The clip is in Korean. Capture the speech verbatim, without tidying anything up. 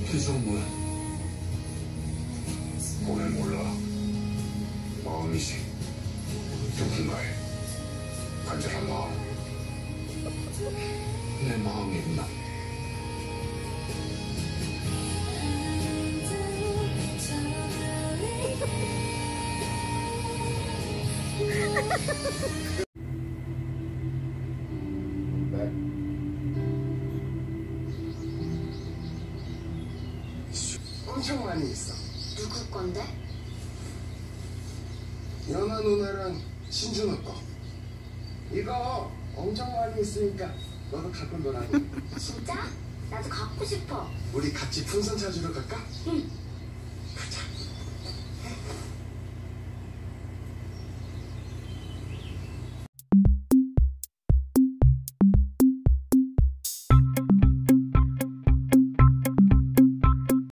표정은 뭐야? 오늘 몰라. 마음이지. 누군가의 간절한 마음. 내 마음이구나. 네. 엄청 많이 있어. 누구 건데? 연아 누나랑 신준호 거. 이거 엄청 많이 있으니까 너도 갖고 놀라고. 진짜? 나도 갖고 싶어. 우리 같이 풍선 찾으러 갈까? 응.